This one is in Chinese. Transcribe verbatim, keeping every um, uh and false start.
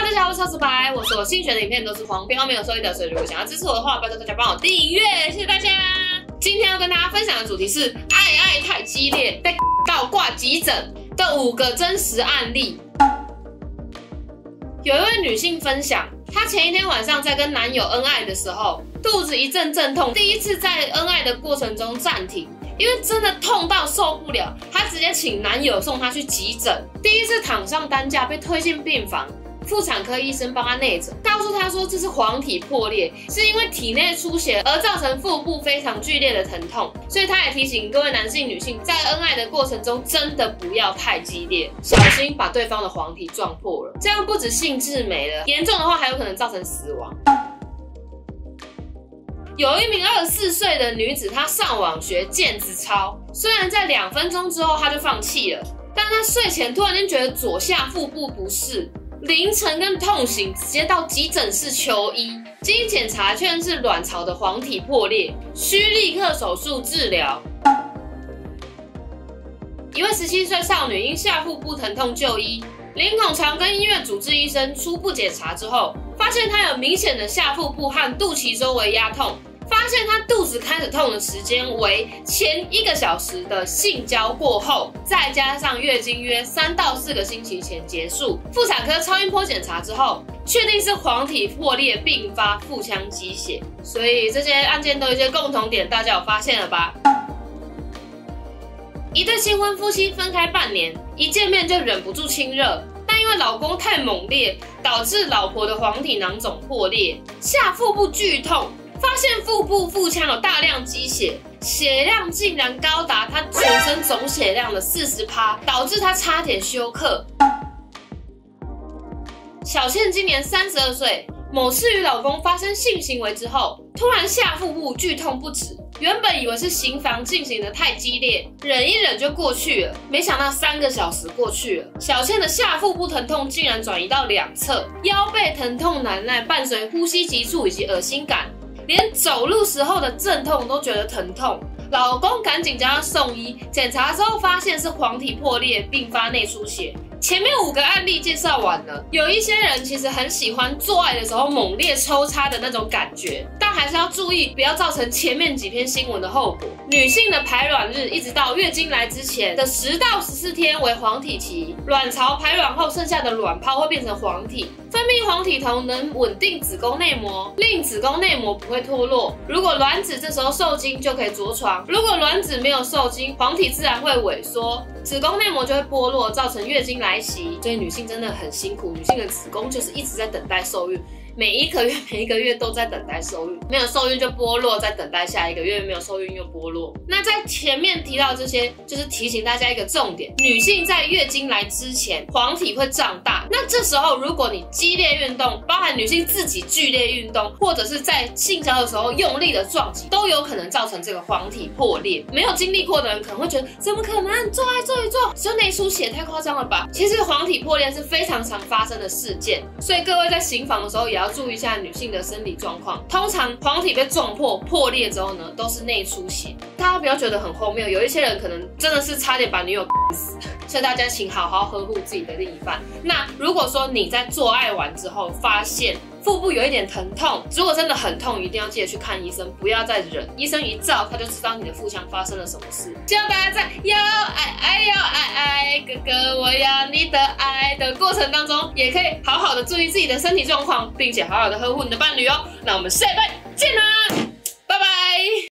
大家好，我是超直白，我所新学的影片都是黄标没有收益的，所以如果想要支持我的话，拜托大家帮我订阅，谢谢大家。今天要跟大家分享的主题是爱爱太激烈，被到挂急诊的五个真实案例。有一位女性分享，她前一天晚上在跟男友恩爱的时候，肚子一阵阵痛，第一次在恩爱的过程中暂停。 因为真的痛到受不了，她直接请男友送她去急诊。第一次躺上担架，被推进病房，妇产科医生帮她内诊，告诉她说这是黄体破裂，是因为体内出血而造成腹部非常剧烈的疼痛。所以她也提醒各位男性、女性，在恩爱的过程中真的不要太激烈，小心把对方的黄体撞破了，这样不止兴致没了，严重的话还有可能造成死亡。 有一名二十四岁的女子，她上网学毽子操，虽然在两分钟之后她就放弃了，但她睡前突然间觉得左下腹部不适，凌晨跟痛醒，直接到急诊室求医。经检查确认是卵巢的黄体破裂，需立刻手术治疗。一位十七岁少女因下腹部疼痛就医，林孔长跟医院主治医生初步检查之后，发现她有明显的下腹部和肚脐周围压痛。 发现她肚子开始痛的时间为前一个小时的性交过后，再加上月经约三到四个星期前结束。妇产科超音波检查之后，确定是黄体破裂并发腹腔积血。所以这些案件都有一些共同点，大家有发现了吧？一对新婚夫妻分开半年，一见面就忍不住亲热，但因为老公太猛烈，导致老婆的黄体囊肿破裂，下腹部剧痛。 发现腹部腹腔有大量积血，血量竟然高达她全身总血量的 百分之四十， 导致她差点休克。小倩今年三十二岁，某次与老公发生性行为之后，突然下腹部剧痛不止。原本以为是行房进行的太激烈，忍一忍就过去了，没想到三个小时过去了，小倩的下腹部疼痛竟然转移到两侧，腰背疼痛难耐，伴随呼吸急促以及恶心感。 连走路时候的阵痛都觉得疼痛，老公赶紧将她送医，检查之后发现是黄体破裂并发内出血。前面五个案例介绍完了，有一些人其实很喜欢做爱的时候猛烈抽插的那种感觉，但还是要注意，不要造成前面几篇新闻的后果。女性的排卵日一直到月经来之前的十到十四天为黄体期，卵巢排卵后剩下的卵泡会变成黄体。 分泌黄体酮能稳定子宫内膜，令子宫内膜不会脱落。如果卵子这时候受精，就可以着床；如果卵子没有受精，黄体自然会萎缩，子宫内膜就会剥落，造成月经来袭。所以女性真的很辛苦，女性的子宫就是一直在等待受孕。 每一个月每一个月都在等待受孕，没有受孕就剥落，再等待下一个月没有受孕又剥落。那在前面提到这些，就是提醒大家一个重点：女性在月经来之前，黄体会胀大。那这时候如果你激烈运动，包含女性自己剧烈运动，或者是在性交的时候用力的撞击，都有可能造成这个黄体破裂。没有经历过的人可能会觉得，怎么可能？做爱做一做就内出血，太夸张了吧？其实黄体破裂是非常常发生的事件，所以各位在行房的时候也要 要注意一下女性的生理状况。通常黄体被撞破、破裂之后呢，都是内出血。大家不要觉得很荒谬，有一些人可能真的是差点把女友死。所以大家请好好呵护自己的另一半。那如果说你在做爱完之后发现腹部有一点疼痛，如果真的很痛，一定要记得去看医生，不要再忍。医生一照，他就知道你的腹腔发生了什么事。希望大家在要爱爱要爱爱，哥哥我要你的爱的过程当中，也可以好好的注意自己的身体状况，并且好好的呵护你的伴侣哦。那我们下一拜见啦！